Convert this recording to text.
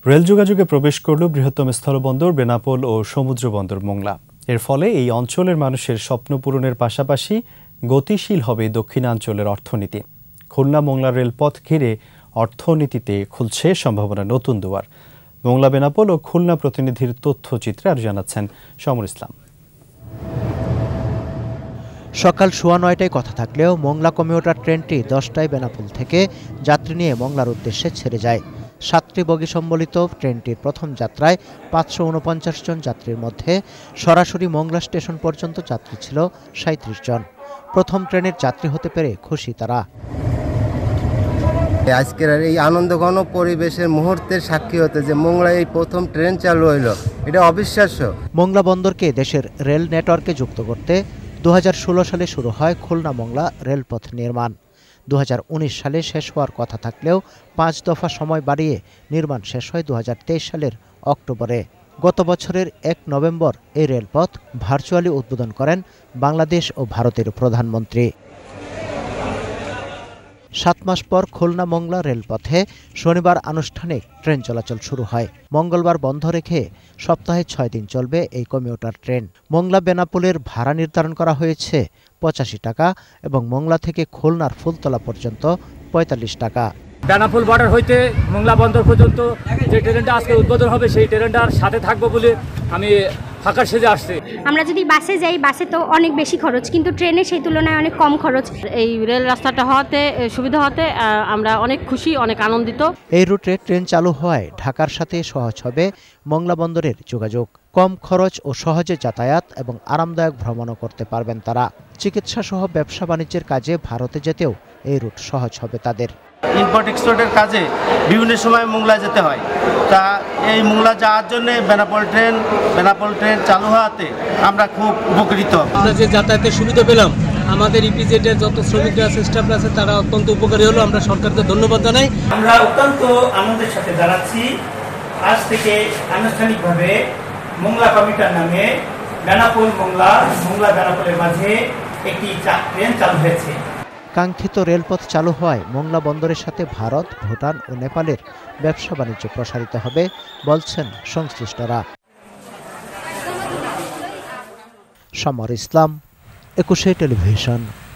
Rail যোগাযোগে প্রবেশ করল বৃহত্তম স্থলবন্দর বেনাপোল ও সমুদ্র বন্দর মোংলা। এর ফলে এই অঞ্চলের মানুষের স্বপ্ন পূরণের পাশাপাশি গতিশীল হবে দক্ষিণাঞ্চলের অর্থনীতি। খুলনা মোংলা রেলপথ ঘিরে অর্থনীতিতে খুলছে সম্ভাবনা নতুন দুয়ার। মোংলা বেনাপোল ও খুলনা প্রতিনিধির তথ্যচিত্রে আর জানাচ্ছেন সমর ইসলাম। সকাল 9:15টায় কথা থাকলেও মোংলা কমিউটার ট্রেনটি 10টায় বেনাপোল থেকে যাত্রী নিয়ে মোংলার উদ্দেশ্যে ছেড়ে যায়। 7টি বগি সম্বলিত ট্রেনটির প্রথম যাত্রায় 549 জন যাত্রীর মধ্যে সরাসরি মোংলা স্টেশন পর্যন্ত যাত্রী ছিল 37 জন। প্রথম ট্রেনের যাত্রী হতে পেরে খুশি তারা। আজকের এই আনন্দঘন পরিবেশের মুহূর্তের সাক্ষী হতে যে মোংলায় এই প্রথম ট্রেন চালু হইল, এটা অবিশ্বাস্য। মোংলা বন্দরকে দেশের রেল নেটওয়ার্কে যুক্ত করতে 2016 সালে শুরু হয় খুলনা মোংলা রেলপথ নির্মাণ। 2019 সালে শেষ হওয়ার কথা থাকলেও 5 দফা সময় বাড়িয়ে নির্মাণ শেষ হয় 2023 সালের অক্টোবরে। গত বছরের 1 নভেম্বর এই রেলপথ ভার্চুয়ালি উদ্বোধন করেন বাংলাদেশ ও ভারতের প্রধানমন্ত্রী। 7 মাস পর খুলনা মোংলা রেলপথে শনিবার আনুষ্ঠানিক ট্রেন চলাচল শুরু হয়। মঙ্গলবার বন্ধ রেখে সপ্তাহে 6 দিন চলবে এই কমিউটার ট্রেন। মোংলা বেনাপোলের ভাড়া নির্ধারণ করা হয়েছে 85 টাকা এবং মোংলা থেকে খুলনার ফুলতলা পর্যন্ত 45 টাকা। বেনাপোল বর্ডার হইতে মোংলা বন্দর পর্যন্ত যে ট্রেনটা আজকে উদ্বোধন হবে সেই ট্রেনটার সাথে থাকবো বলে আমি ফাঁকা সেজে আসছে। আমরা যদি বাসে যাই, বাসে তো অনেক বেশি খরচ, কিন্তু ট্রেনে সেই তুলনায় অনেক কম খরচ। এই রেল রাস্তাটা হওয়াতে সুবিধা হতে আমরা অনেক খুশি, অনেক আনন্দিত। এই রুটে ট্রেন চালু হওয়ায় ঢাকার সাথে সহজ হবে মোংলা বন্দরের যোগাযোগ। কম খরচ ও সহজে যাতায়াত এবং আরামদায়ক ভ্রমণও করতে পারবেন তারা। চিকিৎসা সহ ব্যবসা বাণিজ্যের কাজে ভারতে যেতেও এই রুট সহজ হবে তাদের। ইম্পোর্ট এক্সপোর্টের কাজে বিভিন্ন সময় মোংলা যেতে হয়, তা এই মোংলা যাওয়ার জন্য বেনাপোল ট্রেন চালু হওয়াতে আমরা খুব উপকৃত। আমরা যে যাতায়াতের সুবিধা পেলাম, আমাদের ইপিজেডের যত শ্রমিকরা আছে, স্টাফরা আছে, তারা অত্যন্ত উপকারী হলো। আমরা সরকারকে ধন্যবাদ জানাই। আমরা অত্যন্ত আনন্দের সাথে জানাচ্ছি আজ থেকে আনুষ্ঠানিকভাবে মোংলা কমিউটার নামে বেনাপোল মোংলা বেনাপোলের মাঝে একটি ট্রেন চালু হয়েছে। কাঙ্ক্ষিত রেলপথ চালু হওয়ায় মোংলা বন্দরের সাথে ভারত, ভুটান ও নেপালের ব্যবসা বাণিজ্য প্রসারিত হবে বলছেন সংশ্লিষ্টরা। সমর ইসলাম, 21 টেলিভিশন।